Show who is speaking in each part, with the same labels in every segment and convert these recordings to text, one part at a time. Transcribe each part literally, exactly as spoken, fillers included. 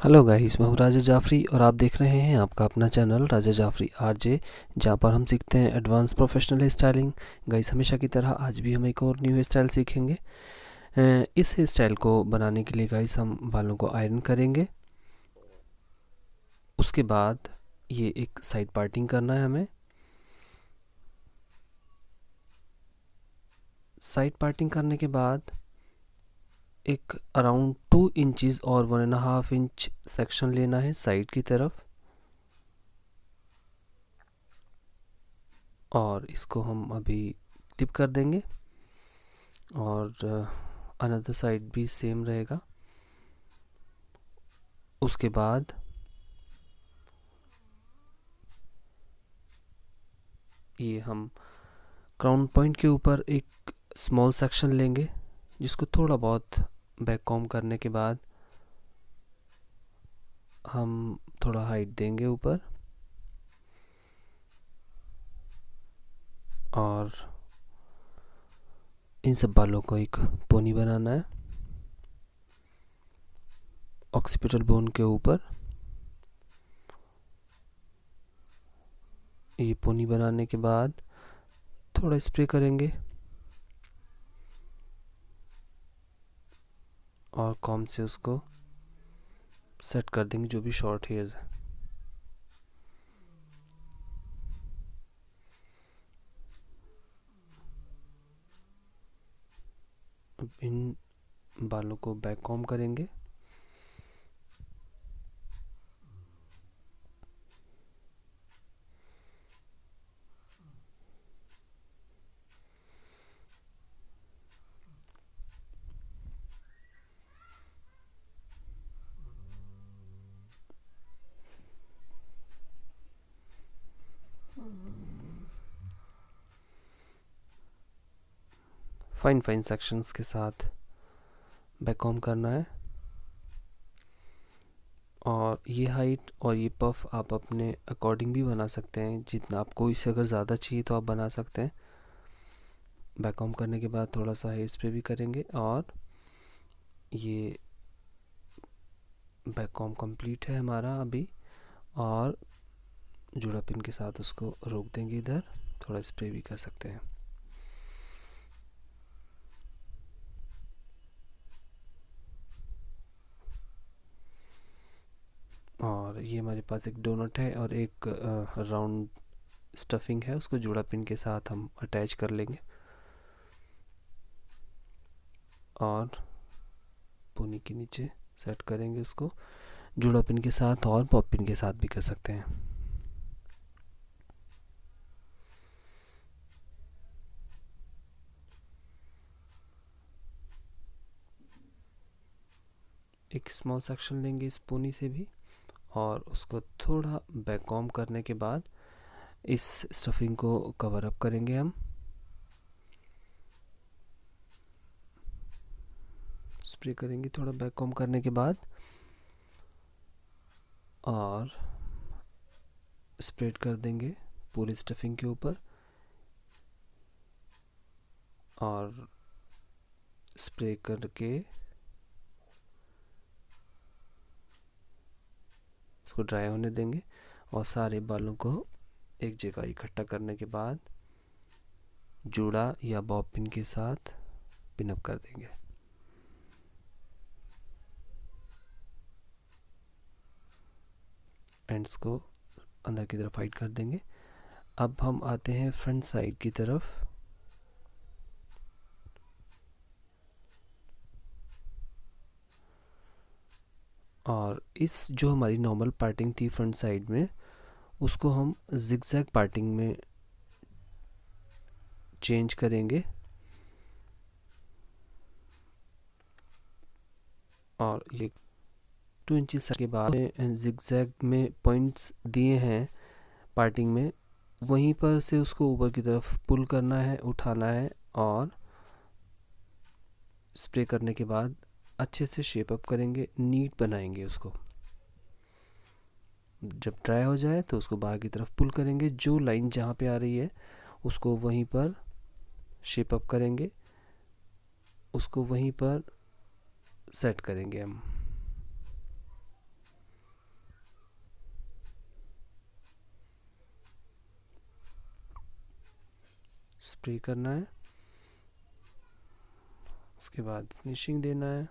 Speaker 1: Hello guys, मैं हूँ राजा जाफरी और आप देख रहे हैं आपका अपना चैनल राजा जाफरी आरजे, जहाँ पर हम सीखते हैं advance professional hair styling. Guys, हमेशा की तरह आज भी हम एक और न्यू हेयर स्टाइल सीखेंगे। अ, इस हेयर स्टाइल को बनाने के लिए गाइस हम बालों को आयरन करेंगे। उसके बाद ये एक साइड पार्टिंग करना है हमें। साइड पार्टिंग करने के बाद एक अराउंड टू इंचज़ और one and half inch section लेना है साइड की तरफ, और इसको हम अभी टिप कर देंगे। और अनदर साइड भी सेम रहेगा। उसके बाद ये हम क्राउन पॉइंट के ऊपर एक स्मॉल सेक्शन लेंगे, जिसको थोड़ा बहुत बैक कॉम्ब करने के बाद हम थोड़ा हाइट देंगे ऊपर, और इन सब बालों को एक पोनी बनाना है ऑक्सीपिटल बोन के ऊपर। ये पोनी बनाने के बाद थोड़ा स्प्रे करेंगे और कॉम्ब से उसको सेट कर देंगे जो भी शॉर्ट हेयर्स है। अब इन बालों को बैक कॉम्ब करेंगे। फाइन फाइन सेक्शंस के साथ बैक कॉम्ब करना है। और ये हाइट और ये पफ आप अपने अकॉर्डिंग भी बना सकते हैं, जितना आपको इससे अगर ज़्यादा चाहिए तो आप बना सकते हैं। बैक कॉम्ब करने के बाद थोड़ा सा हेयर स्प्रे भी करेंगे, और ये बैक कॉम्ब कंप्लीट है हमारा अभी। और जुड़ा पिन के साथ उसको रोक देंगे, इधर थोड़ा स्प्रे भी कर सकते हैं। और ये हमारे पास एक डोनट है और एक राउंड स्टफिंग है, उसको जुड़ा पिन के साथ हम अटैच कर लेंगे और पोनी के नीचे सेट करेंगे उसको जुड़ा पिन के साथ, और पॉप पिन के साथ भी कर सकते हैं। एक स्मॉल सेक्शन लेंगे इस पोनी से भी, और उसको थोड़ा बैक कॉम्ब करने के बाद इस स्टफिंग को कवर अप करेंगे हम। स्प्रे करेंगे थोड़ा बैक कॉम्ब करने के बाद, और स्प्रेड कर देंगे पूरे स्टफिंग के ऊपर, और स्प्रे करके उसको ड्राई होने देंगे। और सारे बालों को एक जगह इकट्ठा करने के बाद जूड़ा या बॉब पिन के साथ पिन अप कर देंगे। एंड्स को अंदर की तरफ हाइड कर देंगे। अब हम आते हैं फ्रंट साइड की तरफ। और इस जो हमारी नॉर्मल पार्टिंग थी फ्रंट साइड में, उसको हम जिगजैग पार्टिंग में चेंज करेंगे। और ये टू इंचज के बाद जिगजैग में पॉइंट्स दिए हैं पार्टिंग में, वहीं पर से उसको ऊपर की तरफ पुल करना है, उठाना है, और स्प्रे करने के बाद अच्छे से शेप अप करेंगे, नीट बनाएंगे उसको। जब ड्राई हो जाए तो उसको बाहर की तरफ पुल करेंगे, जो लाइन जहाँ पे आ रही है उसको वहीं पर शेप अप करेंगे, उसको वहीं पर सेट करेंगे हम। स्प्रे करना है, उसके बाद फिनिशिंग देना है।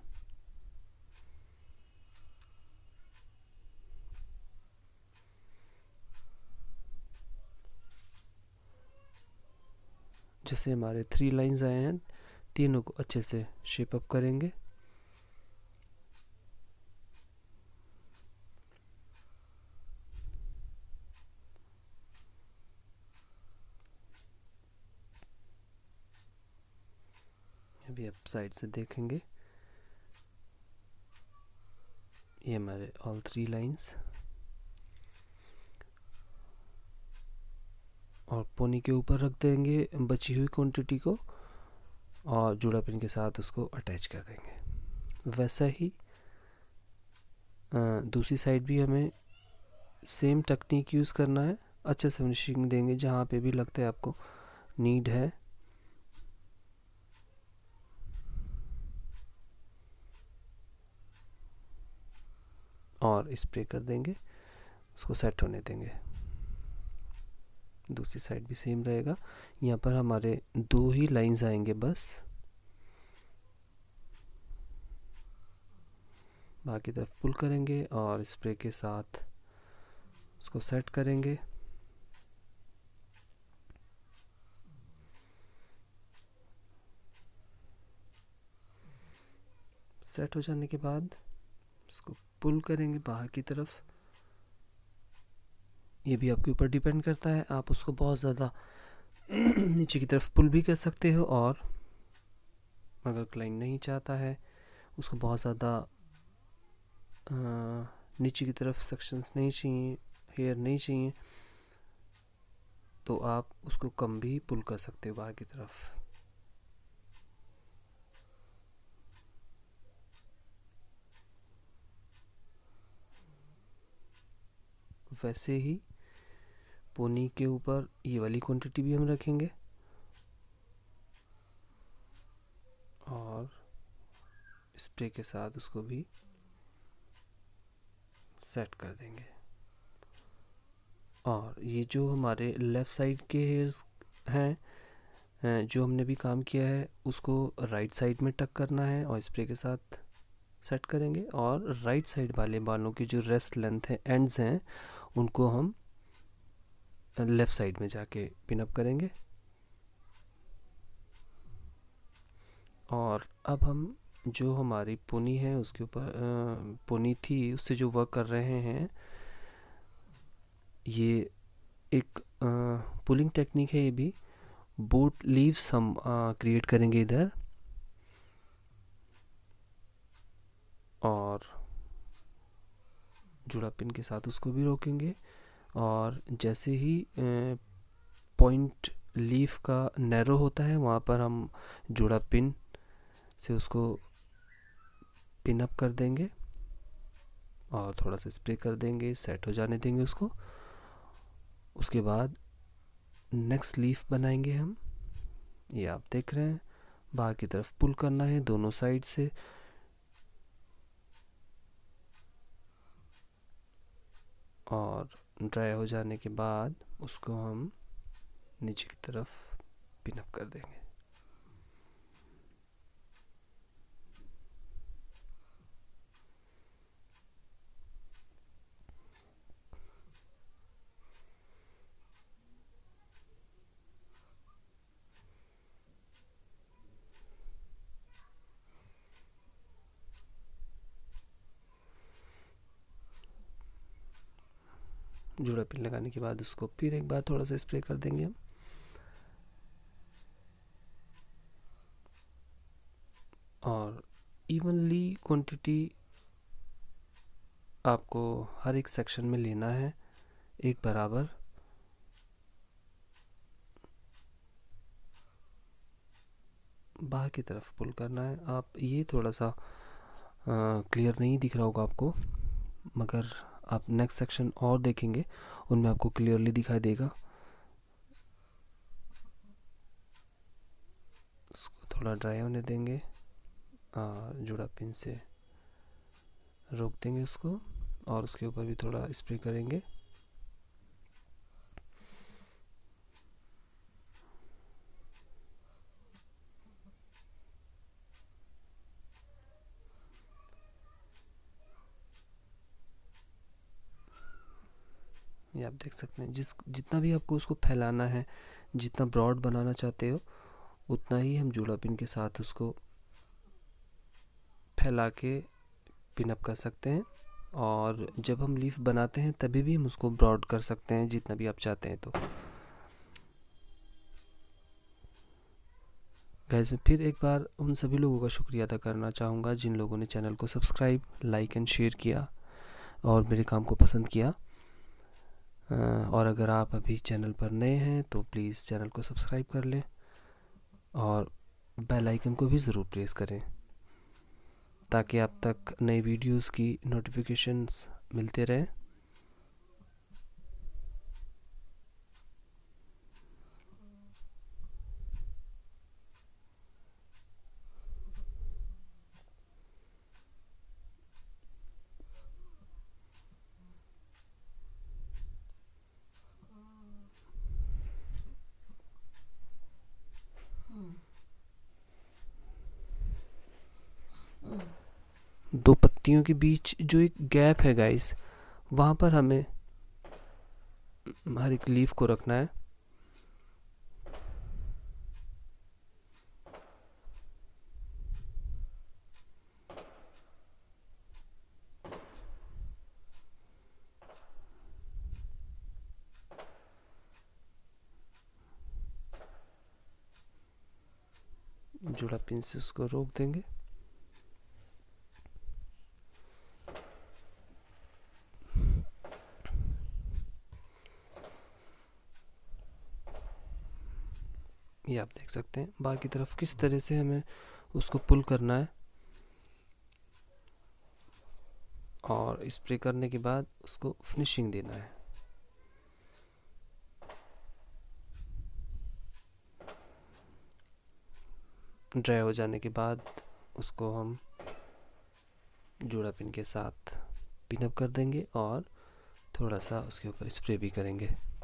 Speaker 1: जैसे हमारे थ्री लाइंस आए हैं, तीनों को अच्छे से शेप अप करेंगे। अभी आप साइड से देखेंगे, ये हमारे ऑल थ्री लाइंस। और पोनी के ऊपर रख देंगे बची हुई क्वांटिटी को और जुड़ा पिन के साथ उसको अटैच कर देंगे। वैसा ही दूसरी साइड भी हमें सेम टेक्निक यूज़ करना है। अच्छे से फिनिशिंग देंगे जहाँ पे भी लगता है आपको नीड है। और स्प्रे कर देंगे, उसको सेट होने देंगे। दूसरी साइड भी सेम रहेगा। यहाँ पर हमारे दो ही लाइंस आएंगे बस, बाकी तरफ पुल करेंगे और स्प्रे के साथ उसको सेट करेंगे। सेट हो जाने के बाद उसको पुल करेंगे बाहर की तरफ। ये भी आपके ऊपर डिपेंड करता है, आप उसको बहुत ज़्यादा नीचे की तरफ पुल भी कर सकते हो, और अगर क्लाइंट नहीं चाहता है उसको बहुत ज़्यादा नीचे की तरफ सेक्शंस नहीं चाहिए, हेयर नहीं चाहिए, तो आप उसको कम भी पुल कर सकते हो बाहर की तरफ। वैसे ही पोनी के ऊपर ये वाली क्वांटिटी भी हम रखेंगे और स्प्रे के साथ उसको भी सेट कर देंगे। और ये जो हमारे लेफ़्ट साइड के हेयर्स हैं, जो हमने भी काम किया है, उसको राइट साइड में टक करना है और स्प्रे के साथ सेट करेंगे। और राइट साइड वाले बालों की जो रेस्ट लेंथ है, एंड्स हैं, उनको हम लेफ़्ट साइड में जाके पिन अप करेंगे। और अब हम जो हमारी पोनी है उसके ऊपर पोनी थी उससे जो वर्क कर रहे हैं, ये एक पुलिंग टेक्निक है। ये भी बोट लीव्स हम क्रिएट करेंगे इधर, और जुड़ा पिन के साथ उसको भी रोकेंगे। और जैसे ही पॉइंट लीफ का नैरो होता है, वहाँ पर हम जुड़ा पिन से उसको पिन अप कर देंगे और थोड़ा सा स्प्रे कर देंगे, सेट हो जाने देंगे उसको। उसके बाद नेक्स्ट लीफ बनाएंगे हम। ये आप देख रहे हैं, बाहर की तरफ पुल करना है दोनों साइड से, और ड्राई हो जाने के बाद उसको हम नीचे की तरफ पिन अप कर देंगे। जुड़ा पिन लगाने के बाद उसको फिर एक बार थोड़ा सा स्प्रे कर देंगे हम। और इवनली क्वांटिटी आपको हर एक सेक्शन में लेना है, एक बराबर। बाहर की तरफ पुल करना है। आप ये थोड़ा सा क्लियर नहीं दिख रहा होगा आपको, मगर आप नेक्स्ट सेक्शन और देखेंगे उनमें आपको क्लियरली दिखाई देगा। उसको थोड़ा ड्राई होने देंगे और जुड़ा पिन से रोक देंगे उसको, और उसके ऊपर भी थोड़ा स्प्रे करेंगे। ये आप देख सकते हैं, जिस जितना भी आपको उसको फैलाना है, जितना ब्रॉड बनाना चाहते हो उतना ही हम जूड़ा पिन के साथ उसको फैला के पिन अप कर सकते हैं। और जब हम लीफ बनाते हैं तभी भी हम उसको ब्रॉड कर सकते हैं जितना भी आप चाहते हैं। तो गाइस, मैं फिर एक बार उन सभी लोगों का शुक्रिया अदा करना चाहूँगा जिन लोगों ने चैनल को सब्सक्राइब, लाइक एंड शेयर किया और मेरे काम को पसंद किया। और अगर आप अभी चैनल पर नए हैं तो प्लीज़ चैनल को सब्सक्राइब कर लें और बेल आइकन को भी ज़रूर प्रेस करें ताकि आप तक नई वीडियोस की नोटिफिकेशंस मिलते रहें। दो पत्तियों के बीच जो एक गैप है गाइस, वहाँ पर हमें हर एक लीफ को रखना है। जुड़ा पिन से उसको रोक देंगे। ये आप देख सकते हैं बाहर की तरफ किस तरह से हमें उसको पुल करना है और स्प्रे करने के बाद उसको फिनिशिंग देना है। ड्राई हो जाने के बाद उसको हम जूड़ा पिन के साथ पिन अप कर देंगे और थोड़ा सा उसके ऊपर स्प्रे भी करेंगे।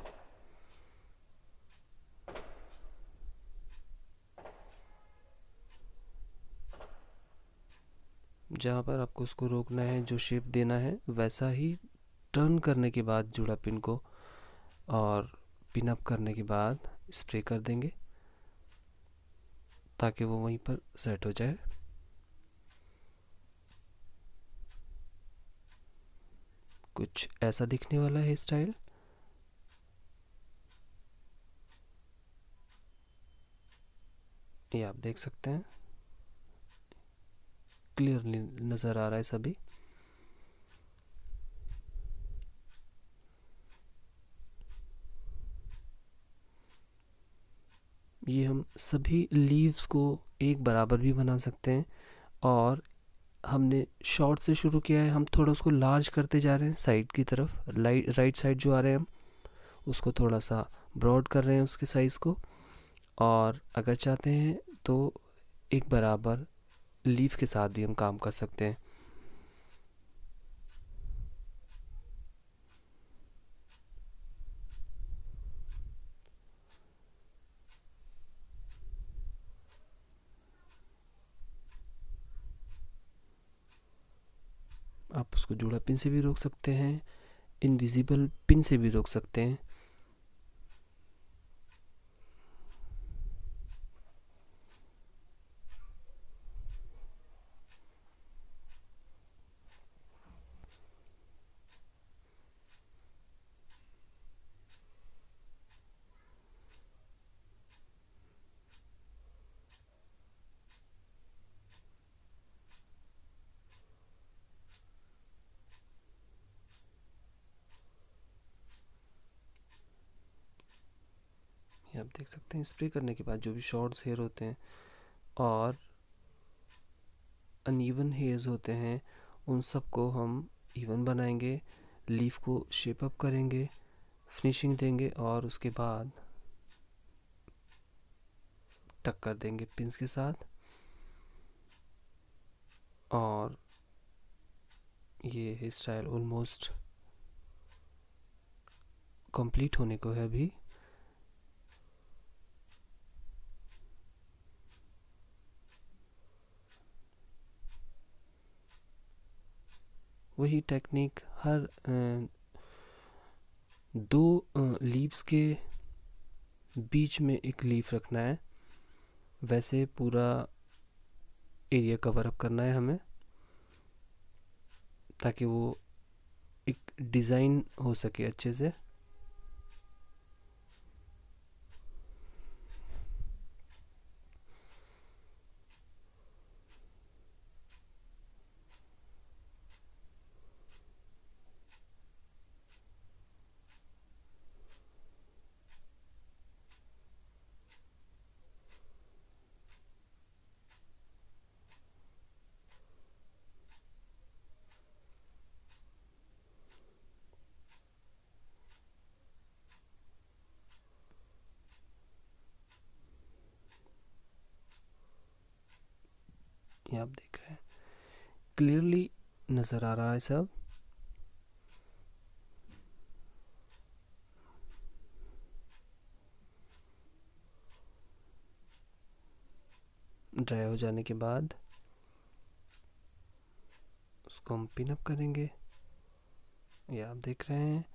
Speaker 1: जहाँ पर आपको उसको रोकना है, जो शेप देना है, वैसा ही टर्न करने के बाद जूड़ा पिन को और पिन अप करने के बाद स्प्रे कर देंगे ताकि वो वहीं पर सेट हो जाए। कुछ ऐसा दिखने वाला है स्टाइल। ये आप देख सकते हैं, क्लियरली नज़र आ रहा है सभी। ये हम सभी लीव्स को एक बराबर भी बना सकते हैं और हमने शॉर्ट से शुरू किया है, हम थोड़ा उसको लार्ज करते जा रहे हैं साइड की तरफ। राइट साइड जो आ रहे हैं हम उसको थोड़ा सा ब्रॉड कर रहे हैं उसके साइज़ को। और अगर चाहते हैं तो एक बराबर लीफ के साथ भी हम काम कर सकते हैं। आप उसको जूड़ा पिन से भी रोक सकते हैं, इनविजिबल पिन से भी रोक सकते हैं। ये आप देख सकते हैं, स्प्रे करने के बाद जो भी शॉर्ट्स हेयर होते हैं और अनइवन हेयर्स होते हैं उन सब को हम इवन बनाएंगे, लीफ को शेप अप करेंगे, फिनिशिंग देंगे और उसके बाद टक कर देंगे पिंस के साथ। और ये हेयर स्टाइल ऑलमोस्ट कंप्लीट होने को है अभी। वही टेक्निक हर दो लीव्स के बीच में एक लीफ रखना है, वैसे पूरा एरिया कवर अप करना है हमें, ताकि वो एक डिज़ाइन हो सके अच्छे से। ये आप देख रहे हैं, क्लियरली नज़र आ रहा है सब। ड्राई हो जाने के बाद उसको हम पिन अप करेंगे। ये आप देख रहे हैं।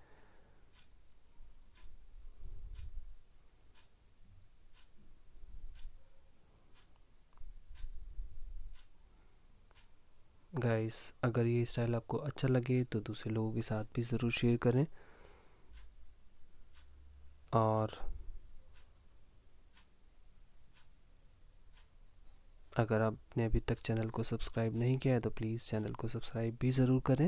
Speaker 1: गाइस, अगर ये स्टाइल आपको अच्छा लगे तो दूसरे लोगों के साथ भी ज़रूर शेयर करें, और अगर आपने अभी तक चैनल को सब्सक्राइब नहीं किया है तो प्लीज़ चैनल को सब्सक्राइब भी ज़रूर करें।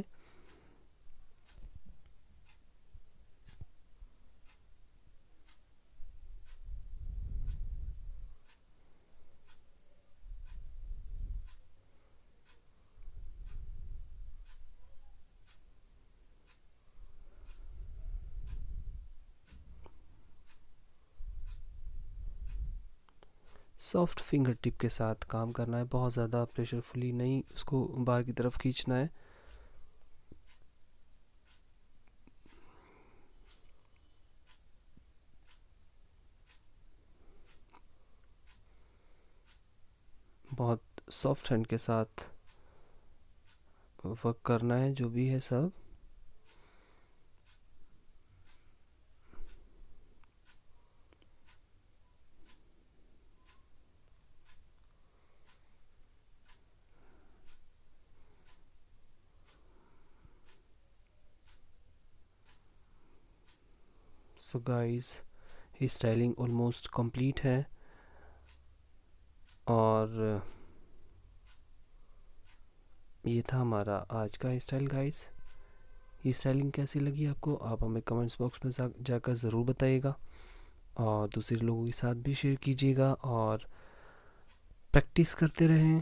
Speaker 1: सॉफ्ट फिंगर टिप के साथ काम करना है, बहुत ज़्यादा प्रेशरफुली नहीं उसको बाहर की तरफ खींचना है। बहुत सॉफ्ट हैंड के साथ वर्क करना है जो भी है सब। सो गाइस, ही स्टाइलिंग ऑलमोस्ट कंप्लीट है, और ये था हमारा आज का स्टाइल गाइस। ये स्टाइलिंग कैसी लगी आपको, आप हमें कमेंट्स बॉक्स में जा, जाकर ज़रूर बताइएगा, और दूसरे लोगों के साथ भी शेयर कीजिएगा, और प्रैक्टिस करते रहें,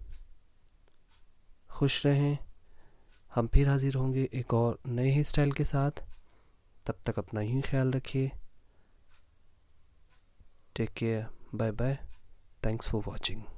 Speaker 1: खुश रहें। हम फिर हाजिर होंगे एक और नए हेयर स्टाइल के साथ। तब तक अपना ही ख्याल रखिए। Take care, bye bye, thanks for watching.